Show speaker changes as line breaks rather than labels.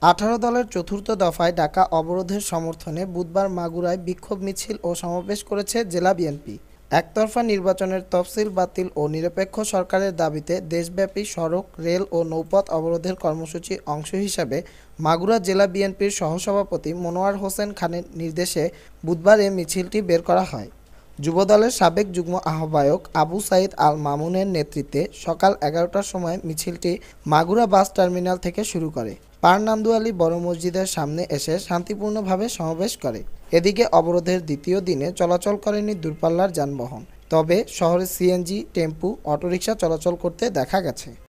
18 দলের চতুর্থ দফায় ডাকা অবরোধের সমর্থনে বুধবার মাগুরায় বিক্ষোভ মিছিল ও সমাবেশ করেছে জেলা বিএনপি। একতরফা নির্বাচনের তফসিল বাতিল ও নিরপেক্ষ সরকারের দাবিতে দেশব্যাপী সড়ক, রেল ও নৌপথ অবরোধের কর্মসূচির অংশ হিসাবে মাগুরা জেলা বিএনপির সহসভাপতি মনোয়ার হোসেন খানের নির্দেশে বুধবার এ মিছিলটি বের করা হয়। যুবদলের সাবেক যুগ্ম আহ্বায়ক আবু সাঈদ আল মামুনের নেতৃত্বে সকাল 11টার সময় মিছিলটি মাগুরা বাস টার্মিনাল থেকে শুরু করে পারনান্দুয়ালী বড় মসজিদের সামনে এসে শান্তিপূর্ণভাবে সমাবেশ করে। এদিকে অবরোধের দ্বিতীয় দিনে চলাচল করেনি দূরপাল্লার যানবাহন, তবে শহরে সিএনজি, টেম্পু, অটোরিকশা চলাচল করতে দেখা গেছে।